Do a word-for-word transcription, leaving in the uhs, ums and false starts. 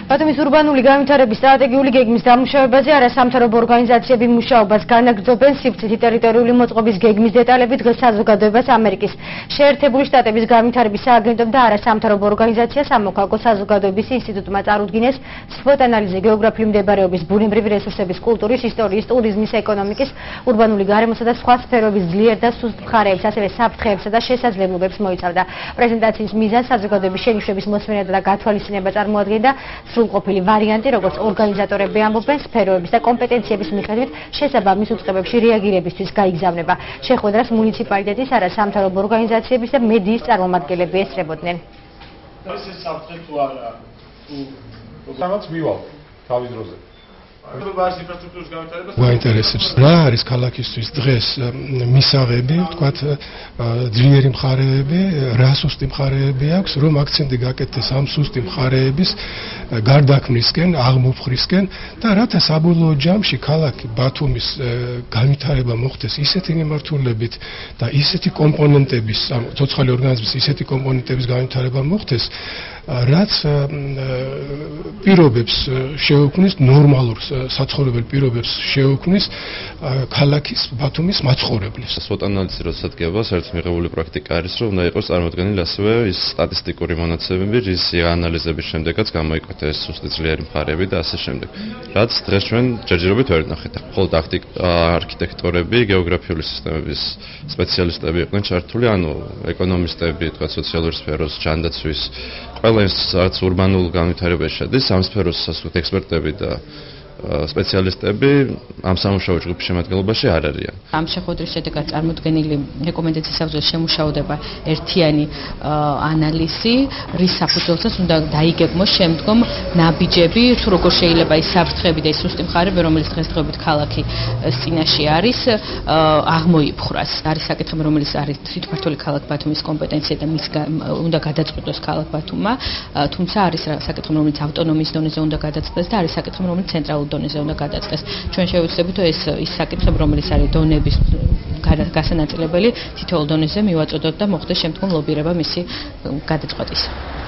ბათუმის ურბანული განვითარების სტრატეგიული გეგმის დამუშავებაზე არასამთავრობო ორგანიზაციები მუშაობას განაგრძობენ. სივრცითი ტერიტორიული მოწყობის გეგმის დეტალები დღეს საზოგადოებას ამერიკის შეერთებული შტატების განვითარების სააგენტომ და არასამთავრობო ორგანიზაცია სამოქალაქო საზოგადოების ინსტიტუტმა წარუდგინეს. SWOT ანალიზი გეოგრაფიული მდებარეობის, ბუნებრივი რესურსების, კულტურის, ისტორიის, ტურიზმის, ეკონომიკის, ურბანული გარემოსა და სხვა სფეროების ძლიერ და სუსტ მხარეებს, ასევე საფრთხეებსა და შესაძლებლობებს მოიცავდა. პრეზენტაციის მიზანს საზოგადოების შენიშვნების მოსმენა და გათვალისწინება წარმოადგენდა. სრულყოფილი ვარიანტი, როგორც ორგანიზატორები ამბობენ, სფეროების და კომპეტენციების მიხედვით შესაბამის უწყებებში რეაგირებისთვის გაიგზავნება. შეხვედრას მუნიციპალიტეტის, არასამთავრობო ორგანიზაციების და მედიის წარმომადგენლები ესწრებოდნენ. ეს საფრთხე თუ არა, თუ რაღაც მივალ თავის დროზე. გვაინტერესებს რა არის ქალაქისთვის დღეს მისაღები, ვთქვათ, ძლიერი მხარეები, რა სუსტი მხარეები აქვს, რომ აქცენტი გაკეთდეს ამ სუსტი მხარეების გარდაქმნისკენ, აღმოფხრისკენ და რათა საბოლოო ჯამში ქალაქი ბათუმის განვითარება მოხდეს ისეთი მიმართულებით და ისეთი კომპონენტების, ცოცხალი ორგანიზმის ისეთი კომპონენტების განვითარება მოხდეს, რაც პირობებს შეუქმნის ნორმალურ საცხოვრებელ პირობებს შეუქმნის ქალაქის ბათუმის მაცხოვრებლის. SWOT ანალიზი როცა დგება, საერთოდ მიღებული პრაქტიკა არის, რომ უნდა იყოს წარმოდგენილი ასევე ის სტატისტიკური მონაცემები, რის ანალიზების შემდეგაც გამოიკვეთა ეს სუსტი ძლიერი მხარეები და ასე შემდეგ. რაც დღეს ჩვენ ჯერჯერობით ვერ ვნახეთ. მხოლოდ არქიტექტორები, გეოგრაფიული სისტემების სპეციალისტები იყვნენ ჩართული, ანუ ეკონომისტები, თქვა სოციალური სფეროს, ჯანდაცვის, ყველა ის რაც ურბანულ განვითარებაში შედის, ამ სფეროს ექსპერტები და სპეციალისტები ამ სამუშაო ჯგუფის შემადგენლობაში არ არიან. ამ შეხვედრის შედეგად წარმოდგენილი რეკომენდაციის საფუძველზე შემუშავდება ერთიანი ანალიზი, რის საფუძველზეც უნდა დაიგეგმოს შემდგომ ნაბიჯები, თუ როგორ შეიძლება ის საფრთხეები და ის სუსტი მხარეები, რომელიც დღესდღეობით ქალაქის წინაშე არის, აღმოიფხვრას. არის საკითხები, რომელიც არის თვითმმართველი ქალაქ ბათუმის კომპეტენცია და მის უნდა გადაწყვეტოს ქალაქ ბათუმმა, თუმცა არის საკითხები, რომელიც ავტონომიის დონეზე უნდა გადაწყდეს და არის საკითხები, რომელიც ცენტრალურ დონეზე უნდა გადაწყდეს. ჩვენ შევეცდებით ეს ის საკითხები, რომელიც არის დონების გასანაწილებელი, თითოეულ დონეზე მივაწოდოთ და მოხდეს შემდგომ ლობირება მისი გადაწყვეტისა.